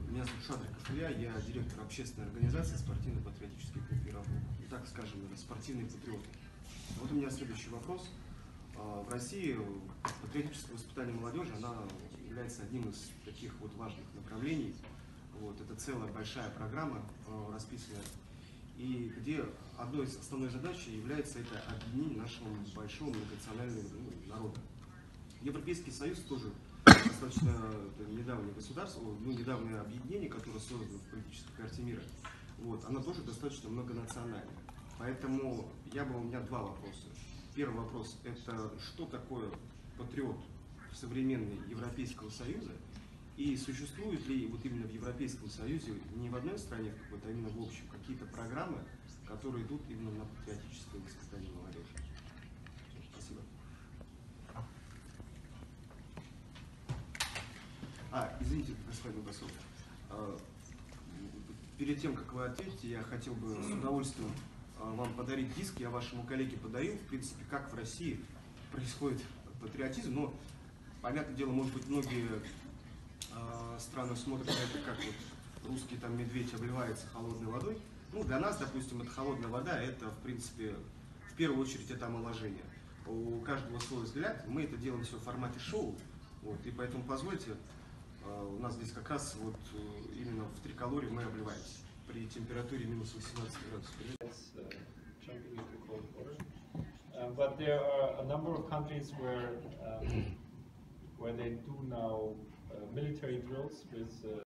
Меня зовут Шадриков Илья, я директор общественной организации «Спортивно-патриотический клуб Ярополк». Так скажем, спортивные патриоты. Вот у меня следующий вопрос. В России патриотическое воспитание молодежи, она является одним из таких вот важных направлений. Вот, это целая большая программа расписанная, и где одной из основных задач является это объединение нашего большого многонационального народа. Европейский Союз тоже достаточно недавнее государство, недавнее объединение, которое создано в политической карте мира, вот, оно тоже достаточно многонациональное. Поэтому у меня два вопроса. Первый вопрос – это что такое патриот современный Европейского Союза, и существуют ли вот именно в Европейском Союзе, не в одной стране какой-то, а именно в общем, какие-то программы, которые идут именно на патриотическое воспитание молодежи? Спасибо. Извините, господин Басов. Перед тем, как вы ответите, я хотел бы с удовольствием вам подарить диск. Я вашему коллеге подарил, в принципе, как в России происходит патриотизм. Но, понятное дело, может быть, многие страны смотрят на это, как вот русский там медведь обливается холодной водой. Ну, для нас, допустим, это холодная вода, это, в принципе, в первую очередь, это омоложение. У каждого свой взгляд, мы это делаем все в формате шоу, вот, и поэтому позвольте, у нас здесь как раз вот именно в триколоре мы обливаемся при температуре минус 18 градусов. But there are a number of countries where they do now military drills with